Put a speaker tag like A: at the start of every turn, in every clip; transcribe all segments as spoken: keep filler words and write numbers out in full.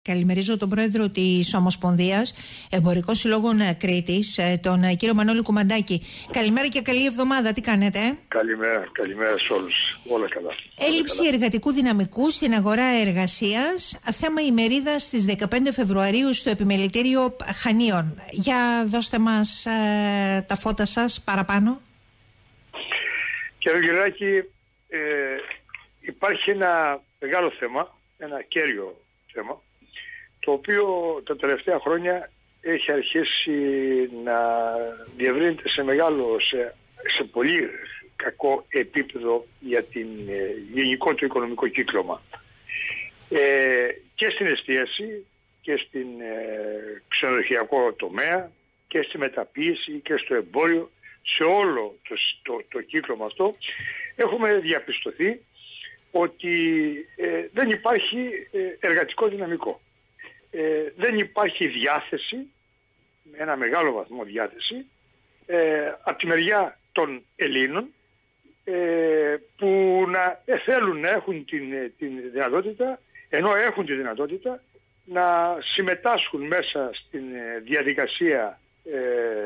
A: Καλημερίζω τον πρόεδρο της Ομοσπονδίας Εμπορικών Συλλόγων Κρήτης, τον κύριο Μανώλη Κουμαντάκη. Καλημέρα και καλή εβδομάδα. Τι κάνετε?
B: Καλημέρα, καλημέρα σε όλους. Όλα καλά.
A: Έλλειψη
B: Όλα καλά.
A: εργατικού δυναμικού στην αγορά εργασίας. Θέμα ημερίδας στις δεκαπέντε Φεβρουαρίου στο Επιμελητήριο Χανίων. Για δώστε μας ε, τα φώτα σας παραπάνω.
B: Κύριε Γεράκη, ε, υπάρχει ένα μεγάλο θέμα, ένα κέριο θέμα, το οποίο τα τελευταία χρόνια έχει αρχίσει να διευρύνεται σε μεγάλο, σε, σε πολύ κακό επίπεδο για την ε, γενικό του οικονομικό κύκλωμα. Ε, και στην εστίαση και στην ε, ξενοδοχειακό τομέα και στη μεταποίηση και στο εμπόριο, σε όλο το, το, το κύκλωμα αυτό έχουμε διαπιστωθεί ότι ε, δεν υπάρχει ε, εργατικό δυναμικό. Ε, δεν υπάρχει διάθεση, ένα μεγάλο βαθμό διάθεση, ε, από τη μεριά των Ελλήνων ε, που να ε, θέλουν να έχουν την, την δυνατότητα, ενώ έχουν τη δυνατότητα να συμμετάσχουν μέσα στην διαδικασία ε,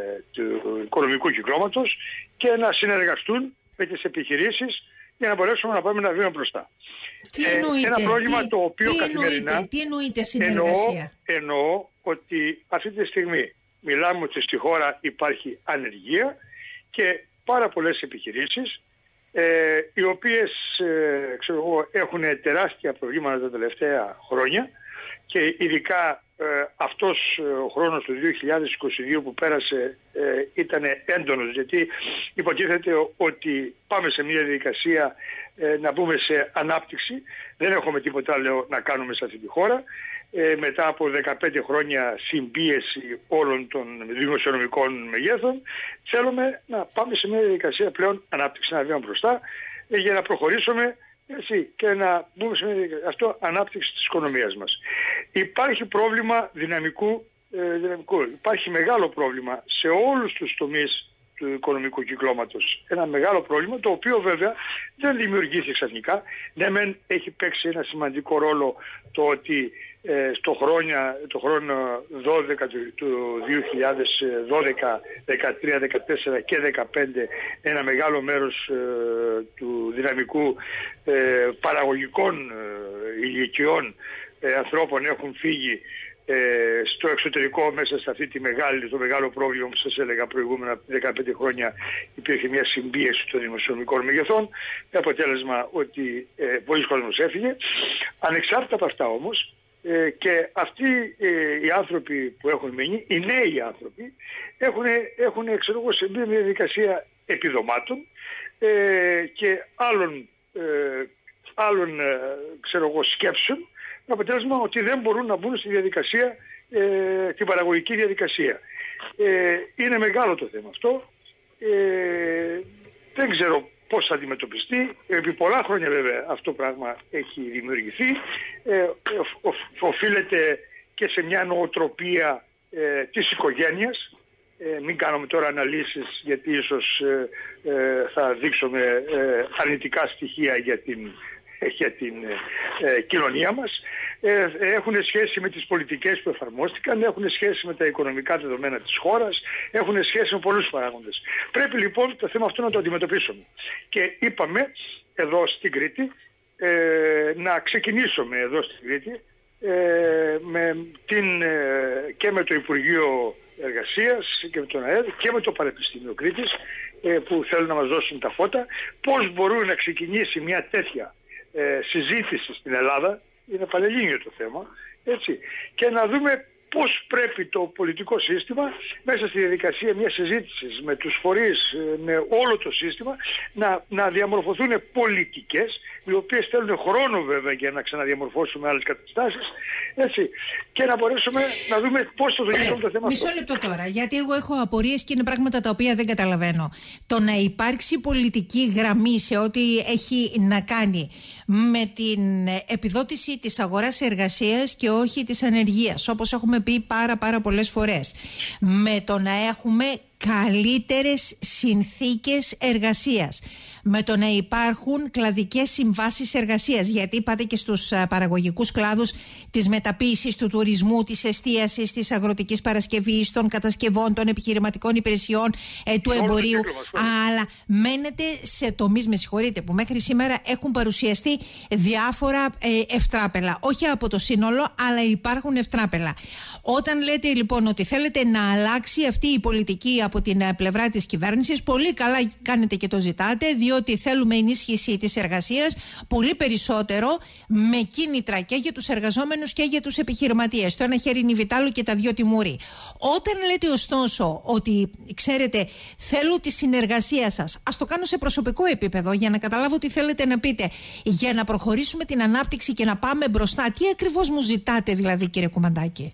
B: του οικονομικού κυκλώματος και να συνεργαστούν με τις επιχειρήσεις για να μπορέσουμε να πάμε ένα βήμα μπροστά.
A: Τι εννοείται,
B: ε, ένα πρόβλημα
A: τι,
B: το οποίο
A: τι
B: καθημερινά
A: εννοείται, τι εννοείται συνεργασία?
B: Εννοώ, εννοώ ότι αυτή τη στιγμή μιλάμε ότι στη χώρα υπάρχει ανεργία και πάρα πολλές επιχειρήσεις ε, οι οποίες ε, ξέρω εγώ, έχουν τεράστια προβλήματα τα τελευταία χρόνια και ειδικά ε, αυτός ο χρόνος του δύο χιλιάδες είκοσι δύο που πέρασε ε, ήταν έντονος, γιατί υποτίθεται ότι πάμε σε μια διαδικασία ε, να μπούμε σε ανάπτυξη. Δεν έχουμε τίποτα άλλο να κάνουμε σε αυτή τη χώρα. Ε, μετά από δεκαπέντε χρόνια συμπίεση όλων των δημοσιονομικών μεγέθων, θέλουμε να πάμε σε μια διαδικασία πλέον ανάπτυξη, να βήμα μπροστά, ε, για να προχωρήσουμε έτσι, και να μπούμε σε μια διαδικασία αυτό ανάπτυξη της οικονομίας μας. Υπάρχει πρόβλημα δυναμικού, ε, δυναμικού. Υπάρχει μεγάλο πρόβλημα σε όλους τους τομείς του οικονομικού κυκλώματος. Ένα μεγάλο πρόβλημα, το οποίο βέβαια δεν δημιουργήθηκε ξαφνικά. Ναι, μεν έχει παίξει ένα σημαντικό ρόλο το ότι ε, στο χρόνια, το χρόνο δώδεκα του, του δύο χιλιάδες δώδεκα, δεκατρία, δεκατέσσερα και δεκαπέντε ένα μεγάλο μέρος ε, του δυναμικού ε, παραγωγικών ε, ηλικιών ε, ανθρώπων έχουν φύγει Ε, στο εξωτερικό, μέσα σε αυτή τη μεγάλη, το μεγάλο πρόβλημα που σας έλεγα προηγούμενα δεκαπέντε χρόνια. Υπήρχε μια συμπίεση των δημοσιονομικών μεγεθών, με αποτέλεσμα ότι ε, πολλοί κόσμος έφυγε. Ανεξάρτητα από αυτά όμως, ε, και αυτοί ε, οι άνθρωποι που έχουν μείνει, οι νέοι άνθρωποι, έχουν, έχουν ξέρω εγώ, σε μια διαδικασία επιδομάτων ε, και άλλων, ε, άλλων ε, ξέρω εγώ, σκέψεων, με αποτέλεσμα ότι δεν μπορούν να μπουν στη διαδικασία, ε, την παραγωγική διαδικασία. Ε, είναι μεγάλο το θέμα αυτό. Ε, δεν ξέρω πώς θα αντιμετωπιστεί. Επί πολλά χρόνια βέβαια αυτό το πράγμα έχει δημιουργηθεί. Ε, ο, ο, οφείλεται και σε μια νοοτροπία ε, της οικογένειας. Ε, μην κάνουμε τώρα αναλύσεις, γιατί ίσως ε, ε, θα δείξουμε ε, αρνητικά στοιχεία για την για την ε, κοινωνία μας. Ε, έχουν σχέση με τις πολιτικές που εφαρμόστηκαν, έχουν σχέση με τα οικονομικά δεδομένα της χώρας, έχουν σχέση με πολλούς παράγοντες. Πρέπει λοιπόν το θέμα αυτό να το αντιμετωπίσουμε. Και είπαμε εδώ στην Κρήτη ε, να ξεκινήσουμε εδώ στην Κρήτη ε, με την, ε, και με το Υπουργείο Εργασίας και με τον ΑΕΔ και με το Πανεπιστήμιο Κρήτης ε, που θέλουν να μας δώσουν τα φώτα, πώς μπορούν να ξεκινήσει μια τέτοια Ε, συζήτηση στην Ελλάδα, είναι πανελλήνιο το θέμα, έτσι, και να δούμε πώς πρέπει το πολιτικό σύστημα μέσα στη διαδικασία μιας συζήτησης με τους φορείς, με όλο το σύστημα, να, να διαμορφωθούν πολιτικές, οι οποίες θέλουν χρόνο βέβαια για να ξαναδιαμορφώσουμε άλλες καταστάσεις, έτσι, και να μπορέσουμε να δούμε πώς θα το λύσουμε το θέμα
A: Μισό
B: αυτό.
A: λεπτό τώρα, γιατί εγώ έχω απορίες και είναι πράγματα τα οποία δεν καταλαβαίνω. Το να υπάρξει πολιτική γραμμή σε ό,τι έχει να κάνει με την επιδότηση της αγοράς εργασίας και όχι της ανεργίας, όπως έχουμε πει πάρα πάρα πολλές φορές, με το να έχουμε καλύτερες συνθήκες εργασίας, με το να υπάρχουν κλαδικές συμβάσεις εργασίας. Γιατί είπατε και στους παραγωγικούς κλάδους της μεταποίησης, του τουρισμού, της εστίασης, της αγροτικής παρασκευής, των κατασκευών, των επιχειρηματικών υπηρεσιών, ε, του εμπορίου. Αλλά μένετε σε τομείς, με συγχωρείτε, που μέχρι σήμερα έχουν παρουσιαστεί διάφορα ε, ευτράπελα. Όχι από το σύνολο, αλλά υπάρχουν ευτράπελα. Όταν λέτε λοιπόν ότι θέλετε να αλλάξει αυτή η πολιτική από την πλευρά της κυβέρνησης, πολύ καλά κάνετε και το ζητάτε, διότι θέλουμε ενίσχυση της εργασίας πολύ περισσότερο, με κίνητρα και για τους εργαζόμενους και για τους επιχειρηματίες. Το ένα χέρι είναι Βιτάλο και τα δυο τιμούρι. Όταν λέτε ωστόσο ότι, ξέρετε, θέλω τη συνεργασία σας, ας το κάνω σε προσωπικό επίπεδο για να καταλάβω τι θέλετε να πείτε, για να προχωρήσουμε την ανάπτυξη και να πάμε μπροστά. Τι ακριβώς μου ζητάτε δηλαδή, κύριε Κουμαντάκη?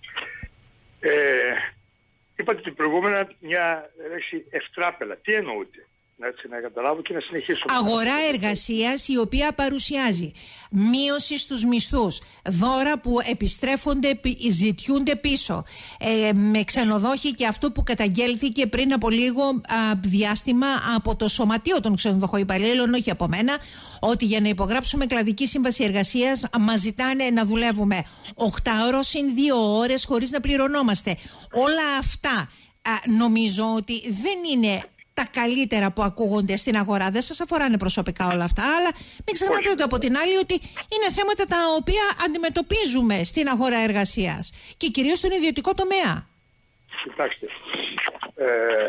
B: Ε, είπατε την προηγούμενα μια λέξη ευτράπελα. Τι εννοείτε? Έτσι, να καταλάβω και να συνεχίσω.
A: Αγορά εργασίας η οποία παρουσιάζει μείωση στους μισθούς, δώρα που επιστρέφονται, ζητιούνται πίσω, ε, με ξενοδόχοι, και αυτό που καταγγέλθηκε πριν από λίγο α, διάστημα από το Σωματείο των Ξενοδοχοϊπαλλήλων, όχι από μένα, ότι για να υπογράψουμε κλαδική σύμβαση εργασίας μας ζητάνε να δουλεύουμε οκτώ ώρες συν δύο ώρες χωρίς να πληρωνόμαστε. Όλα αυτά α, νομίζω ότι δεν είναι τα καλύτερα που ακούγονται στην αγορά. Δεν σας αφοράνε προσωπικά όλα αυτά, αλλά μην ξεχνάτε ότι από την άλλη ότι είναι θέματα τα οποία αντιμετωπίζουμε στην αγορά εργασίας και κυρίως στον ιδιωτικό τομέα.
B: Κοιτάξτε, ε,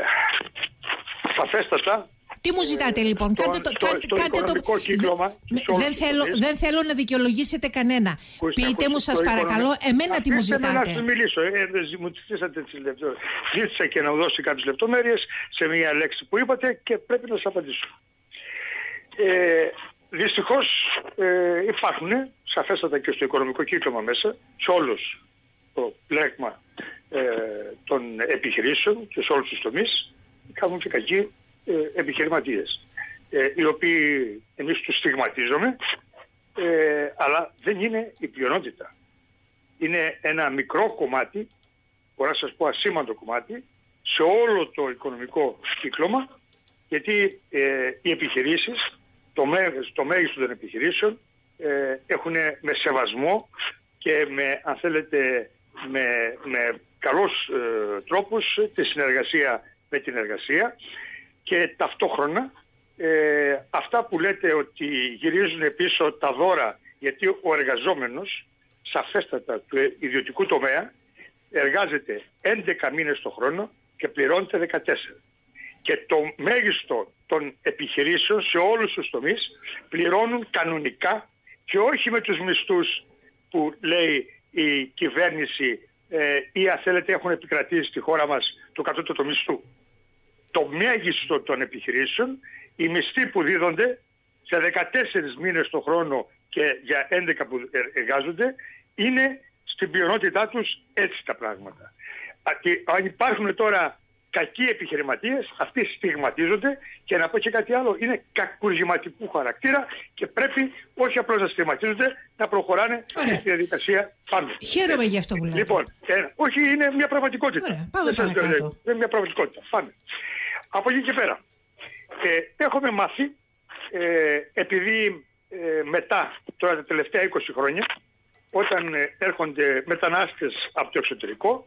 B: σαφέστατα.
A: Τι μου ζητάτε λοιπόν?
B: Στο,
A: κάντε το,
B: στο,
A: κάντε,
B: στο
A: κάντε
B: οικονομικό
A: το...
B: κύκλωμα.
A: Δεν θέλω, δεν θέλω να δικαιολογήσετε κανένα.
B: Ακούστε,
A: Πείτε
B: ακούστε,
A: μου, σας παρακαλώ,
B: οικονομικό...
A: εμένα τι μου ζητάτε.
B: Να σας μιλήσω. Ε, μου ζητήσατε τις λεπτομέρειες. Ζήτησα και να δώσει κάποιες λεπτομέρειες σε μια λέξη που είπατε και πρέπει να σας απαντήσω. Ε, δυστυχώς ε, υπάρχουν σαφέστατα και στο οικονομικό κύκλωμα μέσα, σε όλους το πλέγμα ε, των επιχειρήσεων και σε όλους τους τομείς, κάνουν και κακοί ε, επιχειρηματίες, ε, οι οποίοι εμείς τους στιγματίζουμε, ε, αλλά δεν είναι η πλειονότητα. Είναι ένα μικρό κομμάτι, μπορώ να σας πω ασήμαντο κομμάτι, σε όλο το οικονομικό κύκλωμα, γιατί ε, οι επιχειρήσεις, το, μέγιστο, το μέγιστο των επιχειρήσεων, ε, έχουν με σεβασμό και με, αν θέλετε, με, με καλούς ε, τρόπους τη συνεργασία με την εργασία, και ταυτόχρονα ε, αυτά που λέτε ότι γυρίζουν πίσω τα δώρα, γιατί ο εργαζόμενος σαφέστατα του ιδιωτικού τομέα εργάζεται έντεκα μήνες το χρόνο και πληρώνεται δεκατέσσερα. Και το μέγιστο των επιχειρήσεων σε όλους τους τομείς πληρώνουν κανονικά και όχι με τους μισθούς που λέει η κυβέρνηση ε, ή αν θέλετε έχουν επικρατήσει στη χώρα μας το κατώτατο μισθού. Το μέγιστο των επιχειρήσεων, οι μισθοί που δίδονται σε δεκατέσσερις μήνες το χρόνο και για έντεκα που εργάζονται, είναι στην πλειονότητά τους έτσι τα πράγματα. Και αν υπάρχουν τώρα κακοί επιχειρηματίες, αυτοί στιγματίζονται, και να πω και κάτι άλλο, είναι κακουργηματικού χαρακτήρα και πρέπει όχι απλώς να στιγματίζονται, να προχωράνε Ωραία. στη διαδικασία πάμε.
A: Χαίρομαι γι' αυτό που λέτε.
B: Λοιπόν, ε, όχι, είναι μια πραγματικότητα.
A: Ωραία, πάμε παρακάτω.
B: Είναι μια πραγματικότητα. Πάμε. Από εκεί και πέρα. Ε, έχουμε μάθει, ε, επειδή ε, μετά, τώρα τα τελευταία είκοσι χρόνια, όταν ε, έρχονται μετανάστες από το εξωτερικό,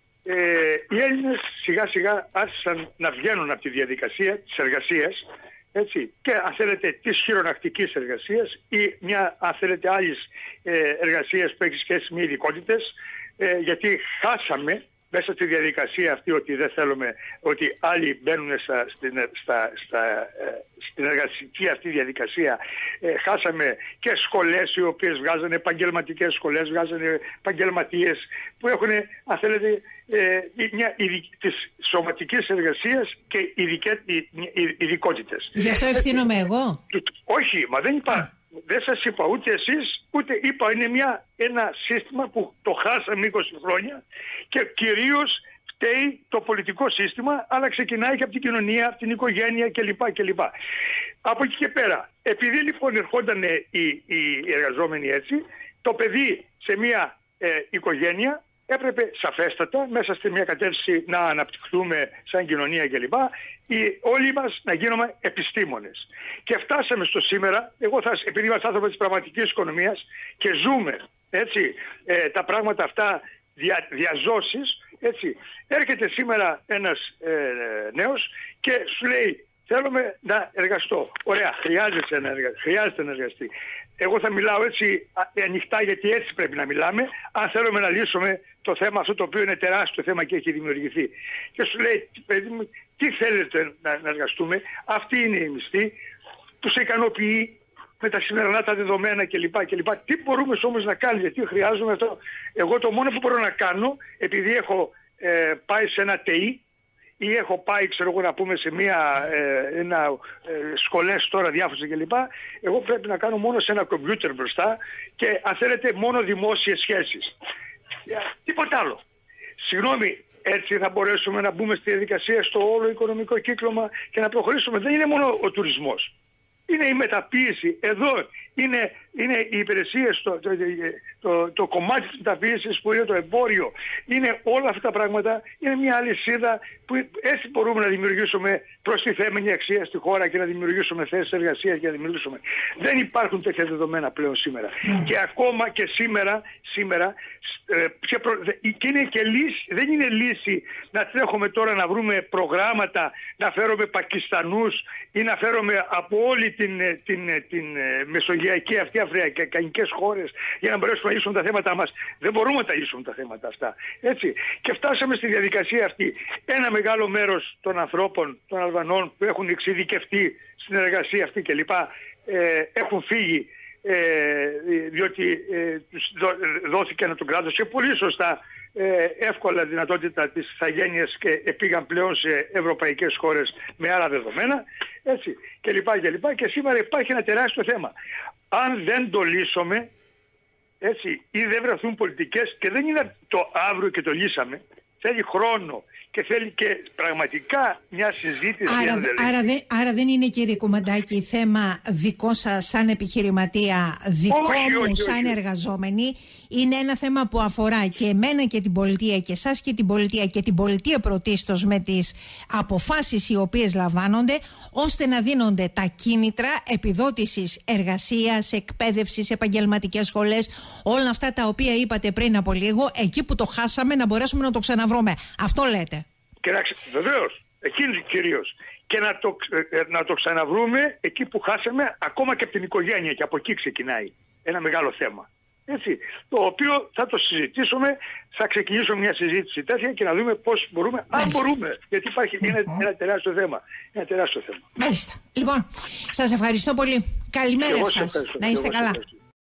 B: ε, οι Έλληνες σιγά σιγά άρχισαν να βγαίνουν από τη διαδικασία της εργασίας, έτσι, και αν θέλετε της χειρονακτικής εργασίας ή μια αν θέλετε άλλης ε, εργασίας που έχει σχέση με ειδικότητες, ε, γιατί χάσαμε μέσα στη διαδικασία αυτή ότι δεν θέλουμε, ότι άλλοι μπαίνουν στα, στην, στα, στα, ε, στην εργασική αυτή διαδικασία. Ε, χάσαμε και σχολές οι οποίες βγάζανε επαγγελματικές σχολές, βγάζανε επαγγελματίες που έχουν, αν θέλετε, ε, μια ειδικ, της σωματικής εργασίας και ειδικότητες.
A: Γι' αυτό ευθύνομαι εγώ.
B: Ε, όχι, μα δεν είπα. Δεν σας είπα ούτε εσείς, ούτε είπα, είναι μια, ένα σύστημα που το χάσαμε είκοσι χρόνια και κυρίως φταίει το πολιτικό σύστημα, αλλά ξεκινάει και από την κοινωνία, από την οικογένεια κλπ. κλπ. Από εκεί και πέρα, επειδή λοιπόν ερχόταν οι, οι εργαζόμενοι έτσι, το παιδί σε μια ε, οικογένεια έπρεπε σαφέστατα μέσα στη μια κατεύθυνση να αναπτυχθούμε σαν κοινωνία κλπ. Όλοι μας να γίνουμε επιστήμονες. Και φτάσαμε στο σήμερα, εγώ θα, επειδή είμαστε άνθρωποι της πραγματικής οικονομίας και ζούμε έτσι, ε, τα πράγματα αυτά δια, διαζώσεις, έτσι, έρχεται σήμερα ένας ε, νέος και σου λέει θέλουμε να εργαστώ. Ωραία, χρειάζεται να, εργα... χρειάζεται να εργαστεί. Εγώ θα μιλάω έτσι ανοιχτά γιατί έτσι πρέπει να μιλάμε, αν θέλουμε να λύσουμε το θέμα αυτό το οποίο είναι τεράστιο θέμα και έχει δημιουργηθεί. Και σου λέει, παιδί μου, τι θέλετε να, να εργαστούμε, αυτή είναι η μισθή που σε ικανοποιεί με τα σημερινά τα δεδομένα κλπ. κλπ. Τι μπορούμε όμως να κάνουμε, γιατί χρειάζομαι αυτό. Εγώ το μόνο που μπορώ να κάνω, επειδή έχω ε, πάει σε ένα ΤΕΙ ή έχω πάει, ξέρω εγώ, να πούμε σε μια, ε, ένα, ε, σχολές τώρα διάφορες κλπ. Εγώ πρέπει να κάνω μόνο σε ένα κομπιούτερ μπροστά και αν θέλετε μόνο δημόσιες σχέσεις. Τίποτα άλλο. Συγγνώμη, έτσι θα μπορέσουμε να μπούμε στη διαδικασία στο όλο οικονομικό κύκλωμα και να προχωρήσουμε. Δεν είναι μόνο ο τουρισμός. Είναι η μεταποίηση. Εδώ είναι, είναι οι υπηρεσίες, το, το, το, το κομμάτι της μεταποίησης που είναι το εμπόριο. Είναι όλα αυτά τα πράγματα. Είναι μια αλυσίδα που έτσι μπορούμε να δημιουργήσουμε προστιθέμενη αξία στη χώρα και να δημιουργήσουμε θέσεις εργασίας και να δημιουργήσουμε. Δεν υπάρχουν τέτοια δεδομένα πλέον σήμερα. Mm. Και ακόμα και σήμερα, σήμερα ε, προ... και είναι και λύση, δεν είναι λύση να τρέχουμε τώρα να βρούμε προγράμματα, να φέρουμε Πακιστανούς ή να φέρουμε από όλη την, την, την, την μεσογειακή αυτή αφρικανικές χώρες για να μπορέσουμε να λύσουμε τα θέματα μας. Δεν μπορούμε να τα λύσουμε τα θέματα αυτά. Έτσι. Και φτάσαμε στη διαδικασία αυτή. Ένα μεγάλο μέρος των ανθρώπων, των Αλβανών που έχουν εξειδικευτεί στην εργασία αυτή κλπ. Ε, έχουν φύγει ε, διότι ε, τους δόθηκε από τον κράτος και πολύ σωστά ε, εύκολα δυνατότητα της ηθαγένειας και πήγαν πλέον σε ευρωπαϊκές χώρες με άλλα δεδομένα, έτσι, και λοιπά και λοιπά. Και σήμερα υπάρχει ένα τεράστιο θέμα. Αν δεν το λύσουμε, έτσι, ή δεν βρεθούν πολιτικές, και δεν είναι το αύριο και το λύσαμε, θέλει χρόνο και θέλει και πραγματικά μια συζήτηση.
A: Άρα, άρα, δεν, άρα δεν είναι, κύριε Κουμαντάκη, θέμα δικό σας σαν επιχειρηματία, δικό
B: όχι,
A: μου
B: όχι,
A: σαν
B: όχι.
A: εργαζόμενη. Είναι ένα θέμα που αφορά και εμένα και την πολιτεία και εσάς και την πολιτεία και την πολιτεία πρωτίστως με τις αποφάσεις οι οποίες λαμβάνονται, ώστε να δίνονται τα κίνητρα επιδότησης εργασίας, εκπαίδευσης, επαγγελματικές σχολές, όλα αυτά τα οποία είπατε πριν από λίγο, εκεί που το χάσαμε να μπορέσουμε να το ξαναβρούμε. Αυτό λέτε.
B: Και να, βεβαίως, εκείνη κυρίως. Και να το, να το ξαναβρούμε εκεί που χάσαμε, ακόμα και από την οικογένεια, και από εκεί ξεκινάει ένα μεγάλο θέμα. Έτσι, το οποίο θα το συζητήσουμε, θα ξεκινήσουμε μια συζήτηση τέτοια και να δούμε πώς μπορούμε, αν μπορούμε, γιατί υπάρχει mm-hmm. ένα, ένα τεράστιο θέμα. Ένα τεράστιο θέμα.
A: Μάλιστα. Λοιπόν, σας ευχαριστώ πολύ. Καλημέρα σας. Να είστε καλά.